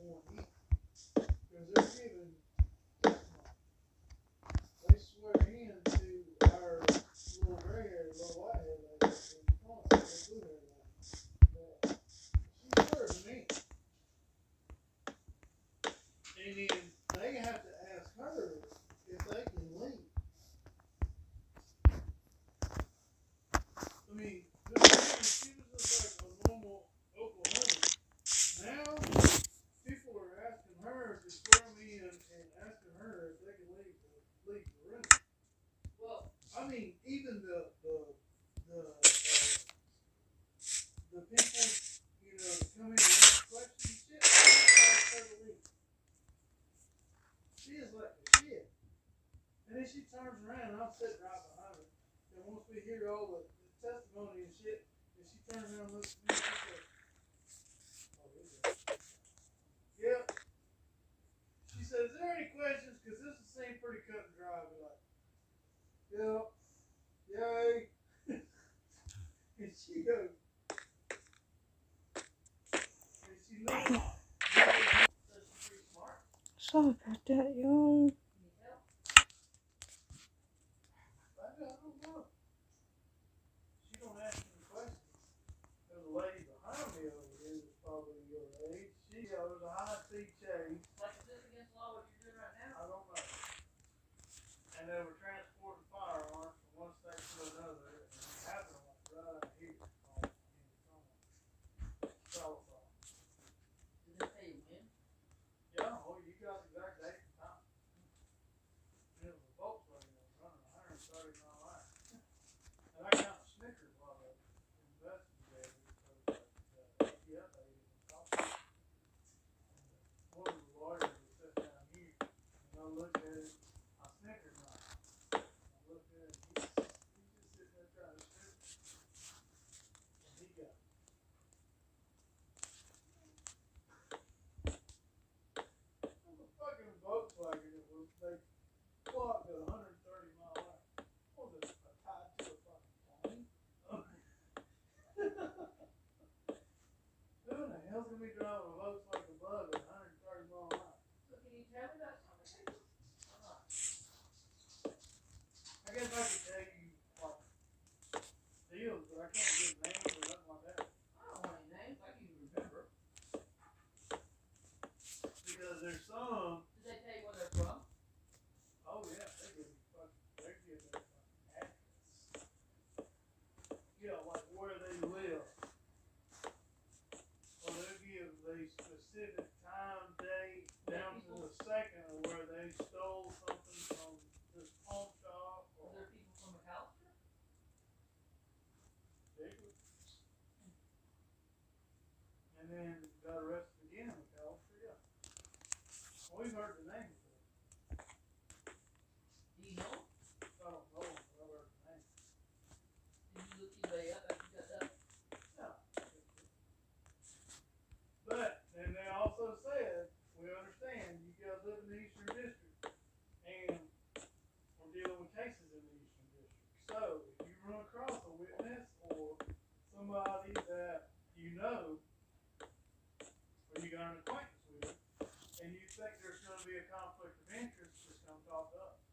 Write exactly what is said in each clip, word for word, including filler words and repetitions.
want to eat. Because they're giving testimony. They swear in to our little gray hair, little white hair lady in front, the blue hair lady. That she swears to me. And then they have to ask her if they can leave. I mean, this she was just like a normal Oklahoman. Now, people are asking her to swear me in and asking her if they can leave the, leave the room. Well, I mean, even the the the uh, the people, you know, that come in and ask questions and shit, they don't ask her to leave. She is like the shit. And then she turns around and I'm sitting right behind her. And once we hear all the, the testimony and shit, and she turns around and looks at me and she says, oh, here we go. Yep. She says, is there any questions? Because this will seem pretty cut and dry. I'll be like, yep. Yay. And she goes, and she looks, says she's pretty smart. Sorry about that, y'all. I don't know. She don't ask any questions. There's a lady behind me over here that's probably your age. She owes a high speed chase. Like, is this against law what you're doing right now? I don't know. And they were transporting firearms from one state to another, and it happened like right here on in Sallisaw. Did they say when? Yeah, oh, you got the exact date and time. And it was a Volkswagen that was running one hundred thirty mile an hour. And I got the Snickers while I was investigating, so the A T F lady was talking. And one of the lawyers was sitting down here, and I looked at it, I snickered like, I looked at it, he's, he's just sitting there trying to snicker. And he got it. It was a fucking Volkswagen that was, they clocked at one hundred thirty mile an hour. What was it, tied to a fucking plane? Who in the hell's gonna be driving a Volkswagen Bug at one hundred thirty mile an hour? So can you tell me that conversation? Or not? I guess I could tell you like deals, but I can't give names or nothing like that. I don't want any names. I can even remember. Because there's some, Did they tell you where they're from? oh yeah, they give you fucking, they give you fucking address. Yeah, like where they live. Or they'll give the specific time, date, down to the second of where they stole something from this pawn shop Is or there people from McAllister? Bigwood. And then got arrested again in California. Yeah. Well, we've heard the name before. Do you know? I don't know them, but I've heard the name. Did you look anybody up after you got done? No. But then they also said, we understand you guys live in the Eastern District and we're dealing with cases in the Eastern District. So if you run across a witness or somebody that you know or you got an acquaintance with and you think there's going to be a conflict of interest, just come talk to us.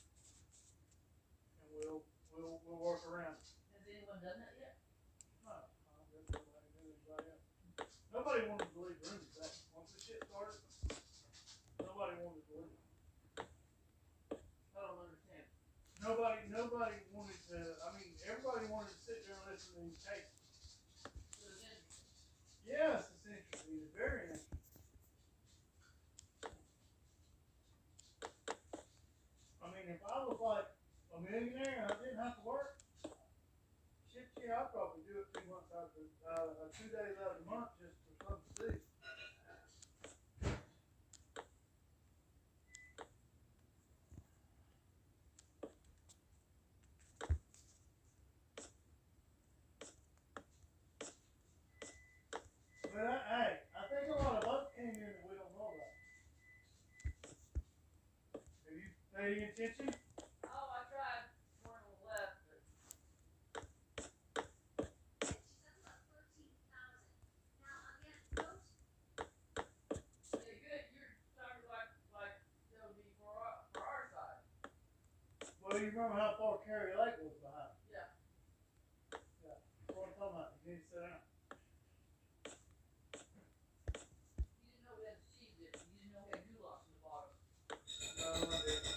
And we'll we'll we'll work around it. Has anyone done that yet? No, I guess nobody knew anybody else. Nobody wanted to leave Rooney back. Once the shit started, nobody wanted to leave. I don't understand. Nobody, nobody wanted to. I mean, everybody wanted to sit there and listen to these cases. So it's interesting. Yes, it's interesting. It's very interesting. I mean, if I was like a millionaire and I didn't have to work, shit, yeah, I'd probably do it two months out of the, uh, two days out of the month just for something to see. But I, hey, I think a lot of us came in that we don't know about. Have you paid any attention? Oh, I tried. One on the left, but She says about thirteen thousand. Now, again, those they Oh, you remember how far Carrie Lake was behind? Yeah. Yeah. That's what I'm talking about. You need to sit down. You didn't know we had the cheese dip. You didn't know we had goulash in the bottom. No, I didn't.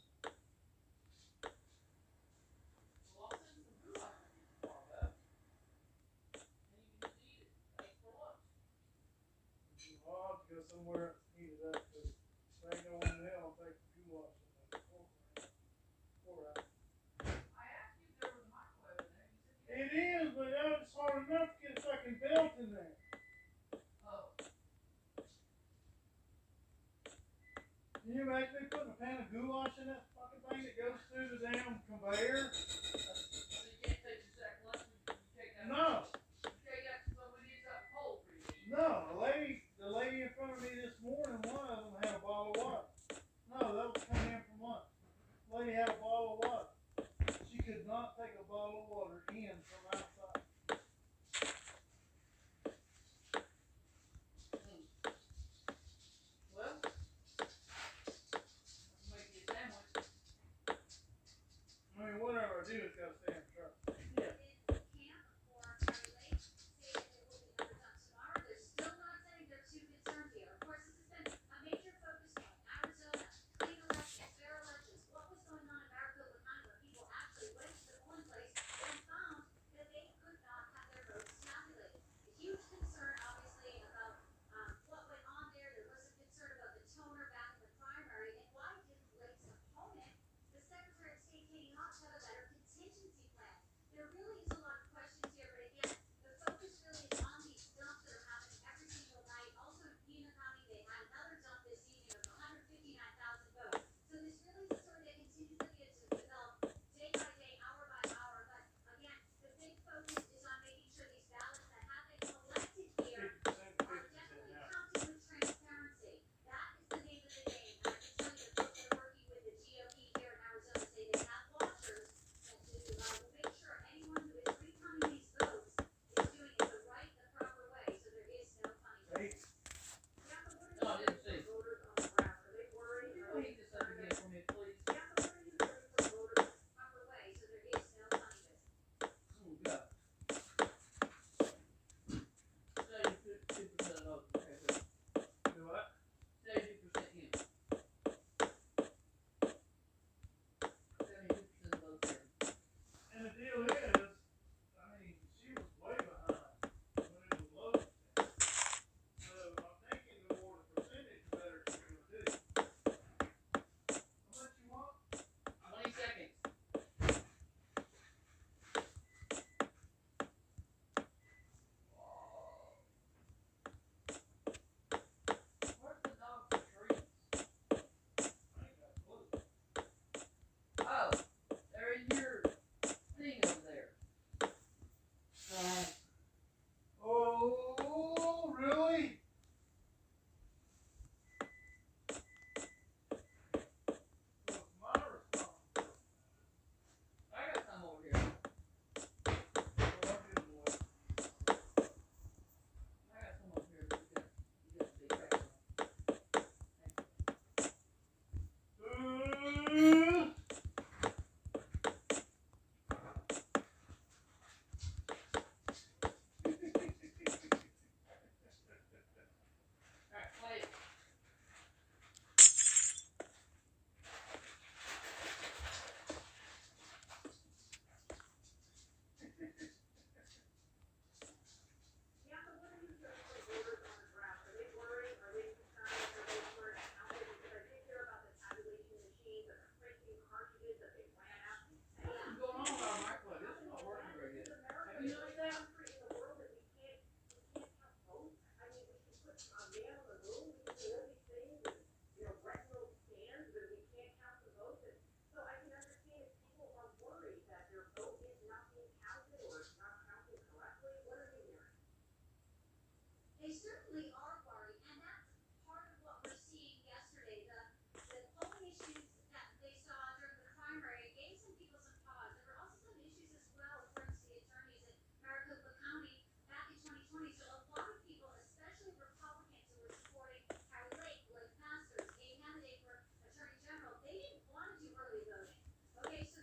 Well, I'll send some goulash for you tomorrow, Beth. And you can just eat it. Thanks for lunch. Well, I'll have to go somewhere else to heat it up because there ain't no one in hell will take the goulash in the fork around. Pour out. I asked you if there was a microwave in there. You said It yes. is, but that was hard enough to get a fucking belt in there. Oh. Can you imagine me putting a pan of goulash in that fucking thing that goes through the damn conveyor? So you can't take your sack lunch. You, you take that. No, You take that to somebody needs something cold for you to eat. no. The lady, the lady in front of me this morning, one of them had a bottle of water. No, that was coming in from lunch. The lady had a bottle of water. She could not take a bottle of water in from outside. Mm. Well, I'll make you a sandwich. I mean, whatever I do, it's got to stay in the truck. Yeah. No, I didn't see. Can you go heat this up again for me, please? Oh, God. seventy-two percent of those. Okay, good. Do what? seventy-two percent in. seventy-two percent of those there. And the deal is, I mean, she was way behind when it was loaded. So I'm thinking the more the percentage, the better she's gonna do. How much you want? twenty seconds. Where's the dog for treats? I ain't got a clue. Oh, they're in your thing over there. Oh, really? So it's my responsibility. I got some over here. Well, I'll do the one. I got some over here. You got, you got the big pack. Uh, Alright, play it. What's going on with our microwave? This is not working very good. Have you noticed that? They certainly are worried, and that's part of what we're seeing yesterday. The the polling issues that they saw during the primary gave some people some pause. There were also some issues as well, according to the attorneys in Maricopa County back in twenty twenty. So a lot of people, especially Republicans who were supporting Harry Lake, Blake Masters, a candidate for Attorney General, they didn't want to do early voting. Okay, so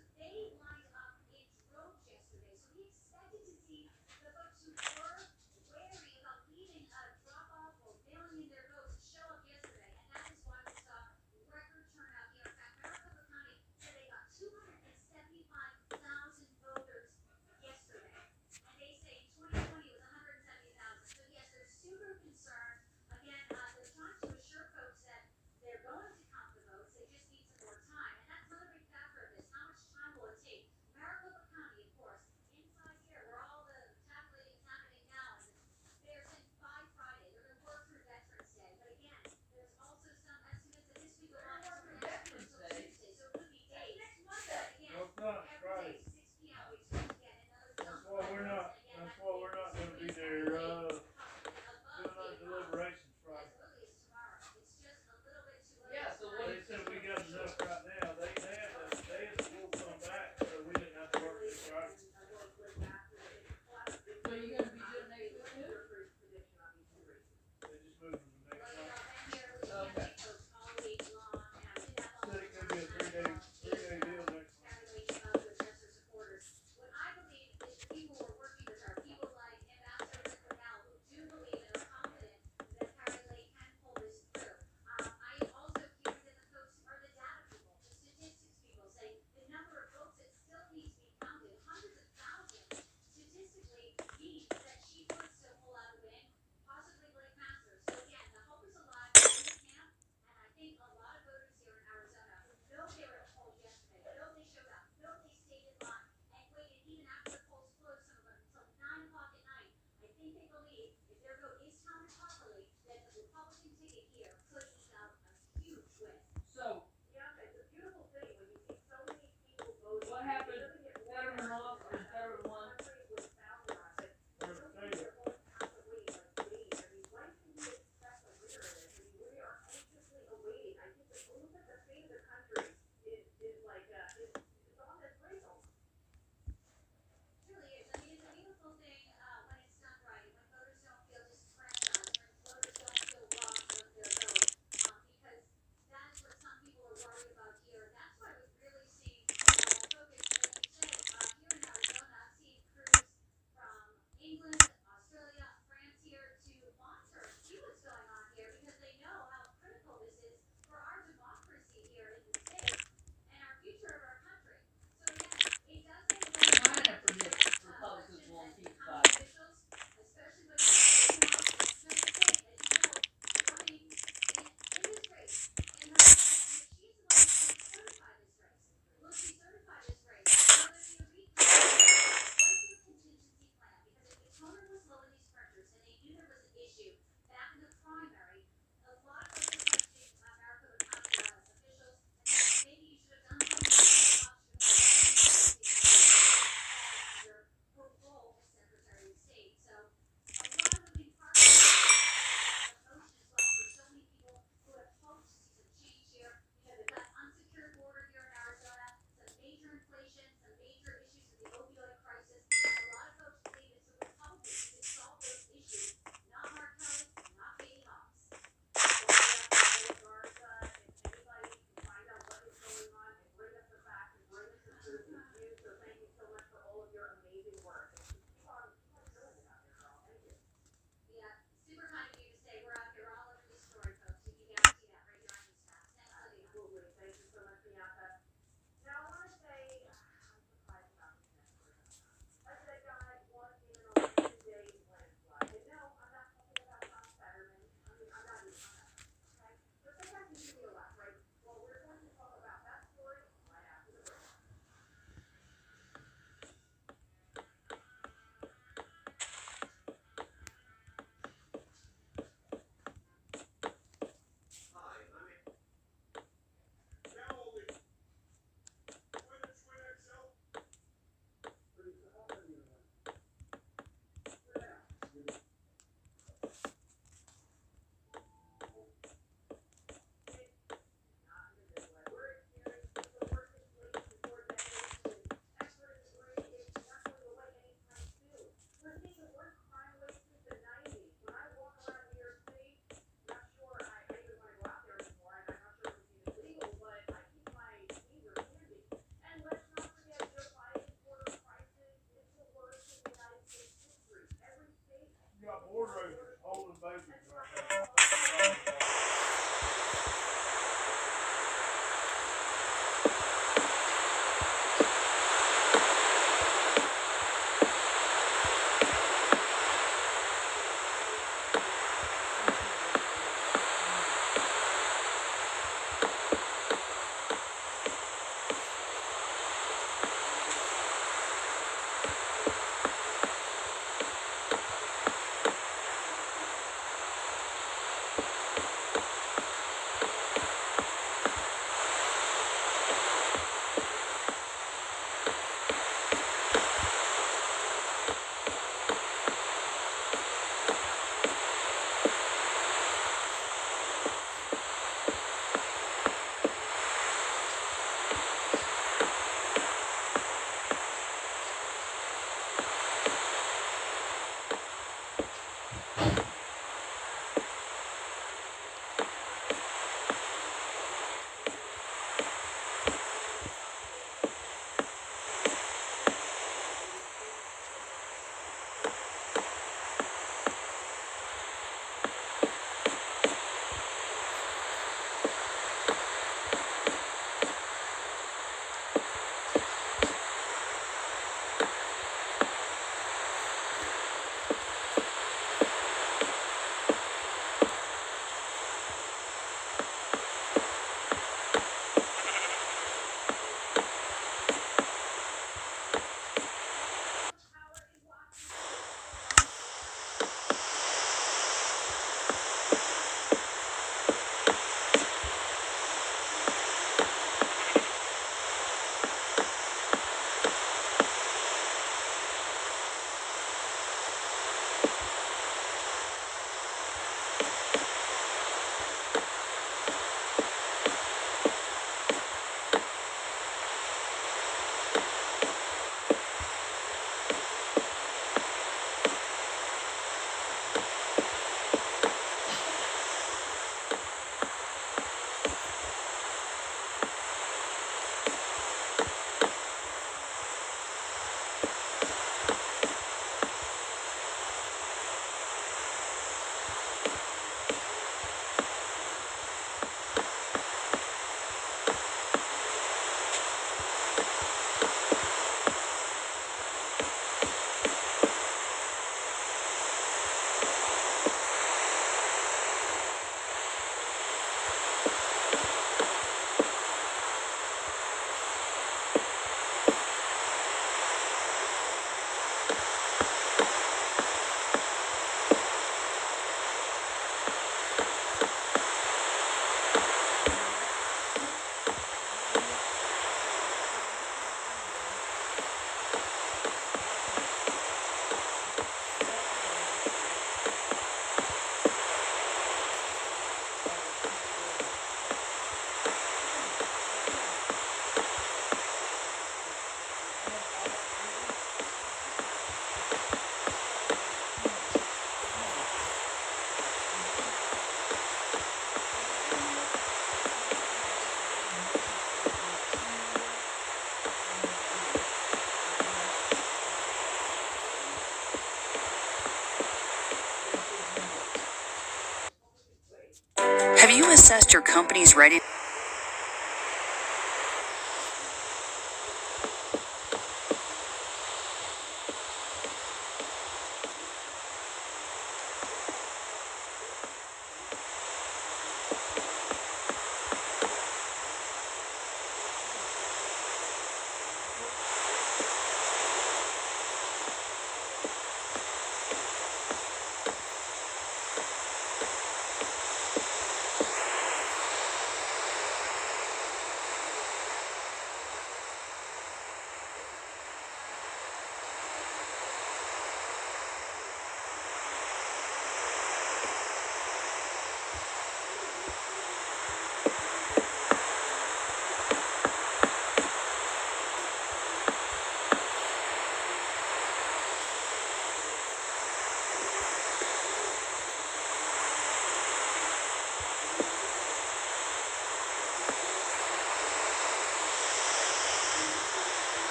assessed your company's readiness.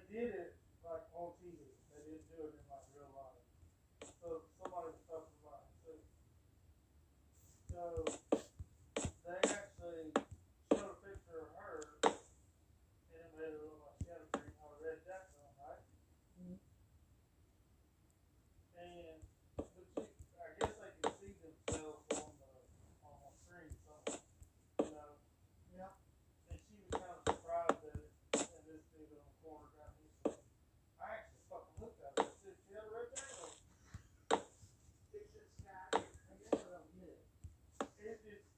did it like on T V. They didn't do it in like real life. So somebody was talking about it too. So they actually showed a picture of her and it made it look like she had a green or red jacket on, right? Mhm. And but you, I guess they can see themselves on the on the screen somewhere, you know. Yeah. And she was kind of surprised at it. And this dude on the corner got his son. I actually fucking looked at her and said, she had a red jacket on. It's just got, I guess I don't get it. It, it's